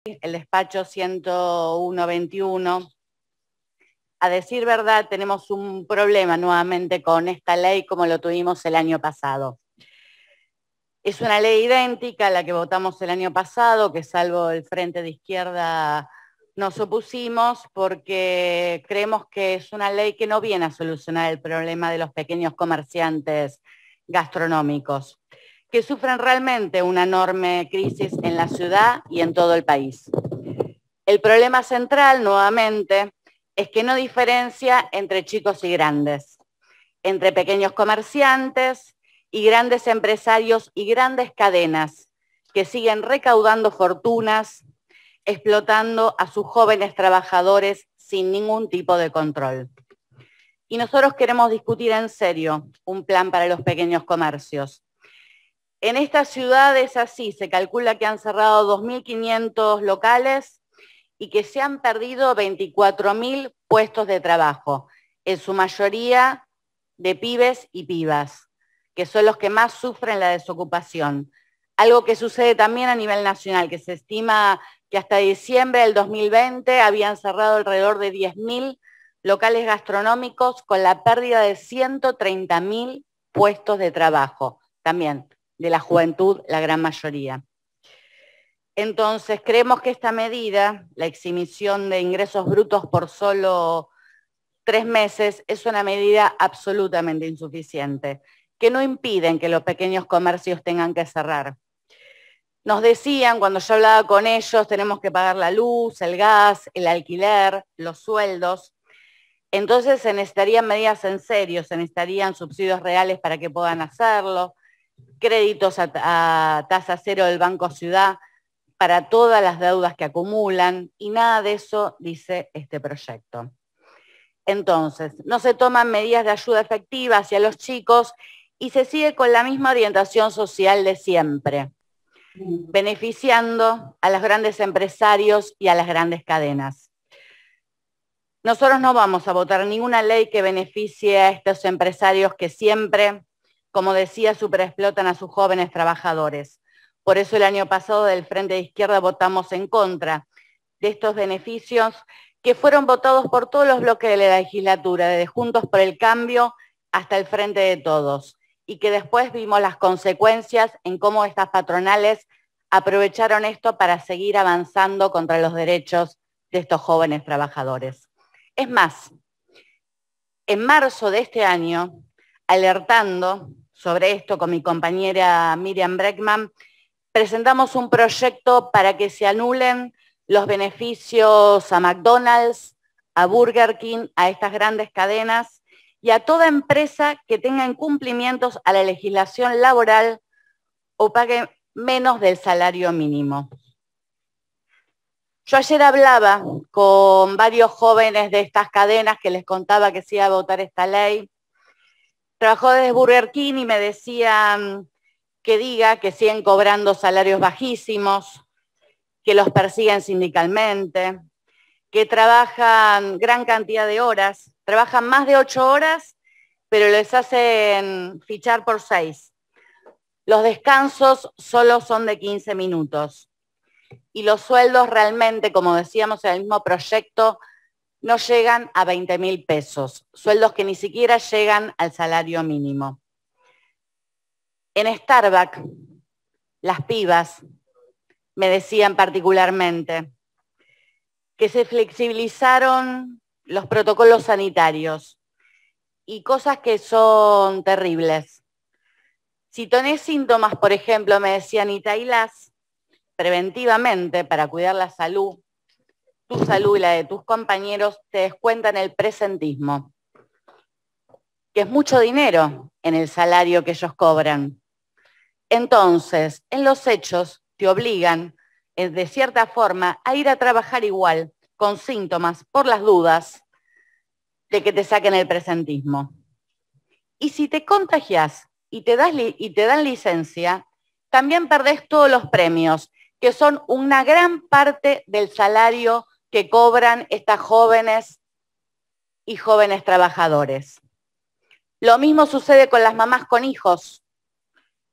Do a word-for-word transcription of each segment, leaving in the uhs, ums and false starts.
el despacho ciento uno veintiuno. A decir verdad, tenemos un problema nuevamente con esta ley como lo tuvimos el año pasado. Es una ley idéntica a la que votamos el año pasado, que salvo el Frente de Izquierda nos opusimos porque creemos que es una ley que no viene a solucionar el problema de los pequeños comerciantes gastronómicos, que sufren realmente una enorme crisis en la ciudad y en todo el país. El problema central, nuevamente, es que no diferencia entre chicos y grandes, entre pequeños comerciantes y grandes empresarios y grandes cadenas que siguen recaudando fortunas, explotando a sus jóvenes trabajadores sin ningún tipo de control. Y nosotros queremos discutir en serio un plan para los pequeños comercios. En esta ciudad es así, se calcula que han cerrado dos mil quinientos locales y que se han perdido veinticuatro mil puestos de trabajo, en su mayoría de pibes y pibas, que son los que más sufren la desocupación. Algo que sucede también a nivel nacional, que se estima que hasta diciembre del dos mil veinte habían cerrado alrededor de diez mil locales gastronómicos con la pérdida de ciento treinta mil puestos de trabajo, también de la juventud, la gran mayoría. Entonces, creemos que esta medida, la exhibición de ingresos brutos por solo tres meses, es una medida absolutamente insuficiente, que no impiden que los pequeños comercios tengan que cerrar. Nos decían, cuando yo hablaba con ellos, tenemos que pagar la luz, el gas, el alquiler, los sueldos. Entonces se necesitarían medidas en serio, se necesitarían subsidios reales para que puedan hacerlo, créditos a, a tasa cero del Banco Ciudad para todas las deudas que acumulan, y nada de eso dice este proyecto. Entonces, no se toman medidas de ayuda efectiva hacia los chicos y se sigue con la misma orientación social de siempre, beneficiando a los grandes empresarios y a las grandes cadenas. Nosotros no vamos a votar ninguna ley que beneficie a estos empresarios que siempre, como decía, superexplotan a sus jóvenes trabajadores. Por eso el año pasado del Frente de Izquierda votamos en contra de estos beneficios que fueron votados por todos los bloques de la legislatura, desde Juntos por el Cambio hasta el Frente de Todos, y que después vimos las consecuencias en cómo estas patronales aprovecharon esto para seguir avanzando contra los derechos de estos jóvenes trabajadores. Es más, en marzo de este año, alertando sobre esto con mi compañera Miriam Breckman, presentamos un proyecto para que se anulen los beneficios a McDonald's, a Burger King, a estas grandes cadenas y a toda empresa que tenga incumplimientos a la legislación laboral o pague menos del salario mínimo. Yo ayer hablaba con varios jóvenes de estas cadenas que les contaba que se iba a votar esta ley. Trabajó desde Burger King y me decían que diga que siguen cobrando salarios bajísimos, que los persiguen sindicalmente, que trabajan gran cantidad de horas, trabajan más de ocho horas, pero les hacen fichar por seis. Los descansos solo son de quince minutos. Y los sueldos realmente, como decíamos en el mismo proyecto, no llegan a veinte mil pesos, sueldos que ni siquiera llegan al salario mínimo. En Starbucks, las pibas me decían particularmente que se flexibilizaron los protocolos sanitarios y cosas que son terribles. Si tenés síntomas, por ejemplo, me decían, y te aislás preventivamente para cuidar la salud, tu salud y la de tus compañeros, te descuentan el presentismo, que es mucho dinero en el salario que ellos cobran. Entonces, en los hechos te obligan, de cierta forma, a ir a trabajar igual, con síntomas, por las dudas de que te saquen el presentismo. Y si te contagias y te, das li- y te dan licencia, también perdés todos los premios, que son una gran parte del salario que cobran estas jóvenes y jóvenes trabajadores. Lo mismo sucede con las mamás con hijos.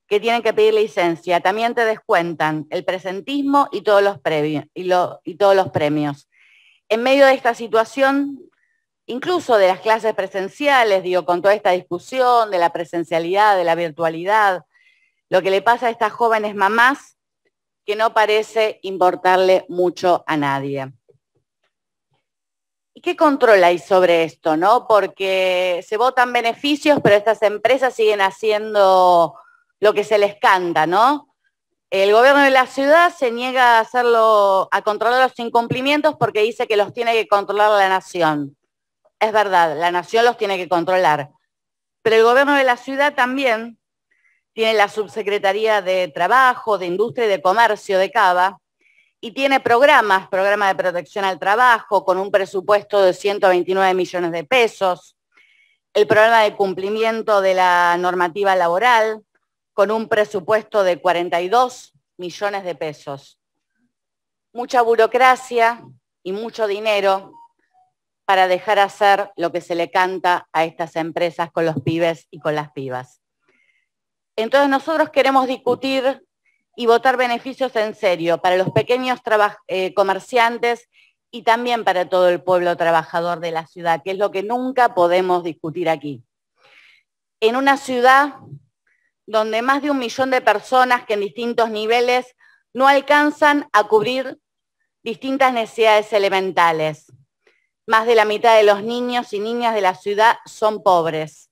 que tienen que pedir licencia, también te descuentan el presentismo y todos los, previos, y, lo, y todos los premios. En medio de esta situación, incluso de las clases presenciales, digo, con toda esta discusión de la presencialidad, de la virtualidad, lo que le pasa a estas jóvenes mamás que no parece importarle mucho a nadie. ¿Y qué control hay sobre esto, no? Porque se votan beneficios, pero estas empresas siguen haciendo lo que se les canta, ¿no? El gobierno de la ciudad se niega a hacerlo, a controlar los incumplimientos porque dice que los tiene que controlar la nación. Es verdad, la nación los tiene que controlar. Pero el gobierno de la ciudad también tiene la Subsecretaría de Trabajo, de Industria y de Comercio de Cava, y tiene programas, programa de protección al trabajo, con un presupuesto de ciento veintinueve millones de pesos, el programa de cumplimiento de la normativa laboral, con un presupuesto de cuarenta y dos millones de pesos. Mucha burocracia y mucho dinero para dejar hacer lo que se le canta a estas empresas con los pibes y con las pibas. Entonces nosotros queremos discutir y votar beneficios en serio para los pequeños eh, comerciantes y también para todo el pueblo trabajador de la ciudad, que es lo que nunca podemos discutir aquí. En una ciudad donde más de un millón de personas que en distintos niveles no alcanzan a cubrir distintas necesidades elementales. Más de la mitad de los niños y niñas de la ciudad son pobres.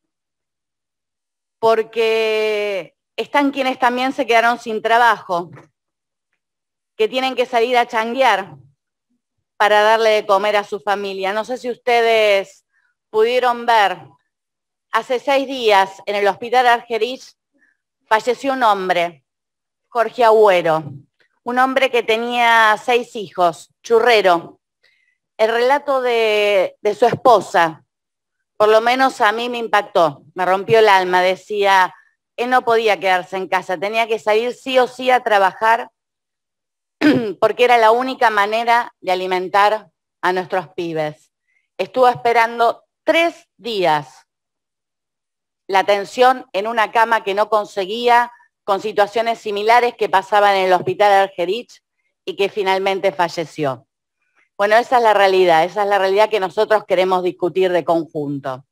Porque están quienes también se quedaron sin trabajo, que tienen que salir a changuear para darle de comer a su familia. No sé si ustedes pudieron ver, hace seis días en el Hospital Argerich falleció un hombre, Jorge Agüero, un hombre que tenía seis hijos, churrero. El relato de, de su esposa, por lo menos a mí me impactó, me rompió el alma, decía, él no podía quedarse en casa, tenía que salir sí o sí a trabajar porque era la única manera de alimentar a nuestros pibes. Estuvo esperando tres días la atención en una cama que no conseguía, con situaciones similares que pasaban en el Hospital Argerich y que finalmente falleció. Bueno, esa es la realidad, esa es la realidad que nosotros queremos discutir de conjunto.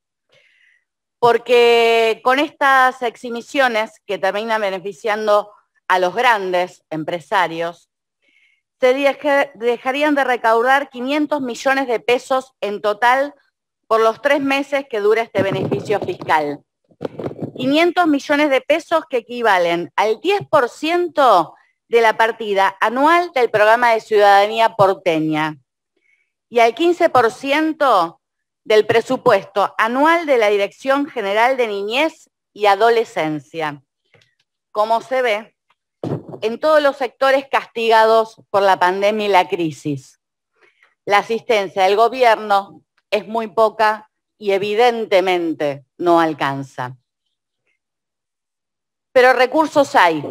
Porque con estas exhibiciones que terminan beneficiando a los grandes empresarios, se dejarían de recaudar quinientos millones de pesos en total por los tres meses que dura este beneficio fiscal. quinientos millones de pesos que equivalen al diez por ciento de la partida anual del programa de ciudadanía porteña y al quince por ciento del presupuesto anual de la Dirección General de Niñez y Adolescencia. Como se ve, en todos los sectores castigados por la pandemia y la crisis. La asistencia del gobierno es muy poca y evidentemente no alcanza. Pero recursos hay.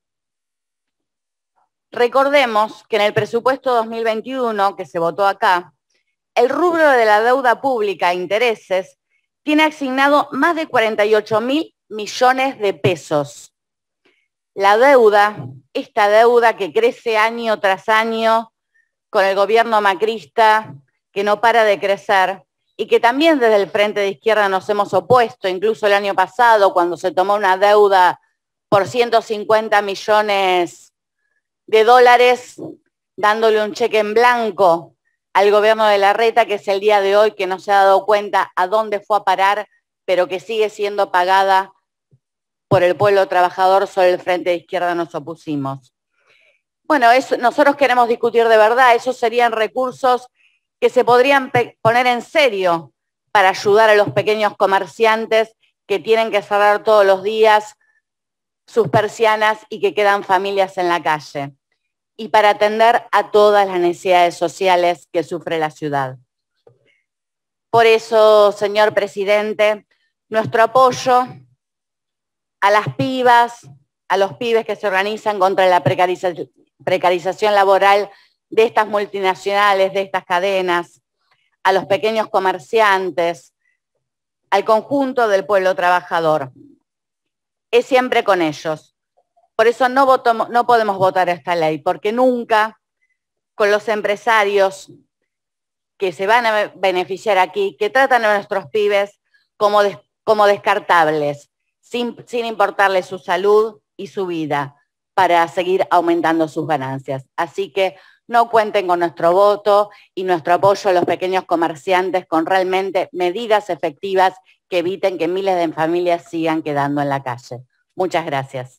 Recordemos que en el presupuesto dos mil veintiuno, que se votó acá, el rubro de la deuda pública e intereses tiene asignado más de cuarenta y ocho mil millones de pesos. La deuda, esta deuda que crece año tras año con el gobierno macrista, que no para de crecer, y que también desde el Frente de Izquierda nos hemos opuesto, incluso el año pasado, cuando se tomó una deuda por ciento cincuenta millones de dólares, dándole un cheque en blanco al gobierno de Larreta, que es el día de hoy que no se ha dado cuenta a dónde fue a parar, pero que sigue siendo pagada por el pueblo trabajador. Sobre el Frente de Izquierda nos opusimos. Bueno, eso, nosotros queremos discutir de verdad, esos serían recursos que se podrían poner en serio para ayudar a los pequeños comerciantes que tienen que cerrar todos los días sus persianas y que quedan familias en la calle, y para atender a todas las necesidades sociales que sufre la ciudad. Por eso, señor presidente, nuestro apoyo a las pibas, a los pibes que se organizan contra la precarización, precarización laboral de estas multinacionales, de estas cadenas, a los pequeños comerciantes, al conjunto del pueblo trabajador. es siempre con ellos. Por eso no, votamos, no podemos votar esta ley, porque nunca con los empresarios que se van a beneficiar aquí, que tratan a nuestros pibes como, des, como descartables, sin, sin importarles su salud y su vida, para seguir aumentando sus ganancias. Así que no cuenten con nuestro voto y nuestro apoyo a los pequeños comerciantes con realmente medidas efectivas que eviten que miles de familias sigan quedando en la calle. Muchas gracias.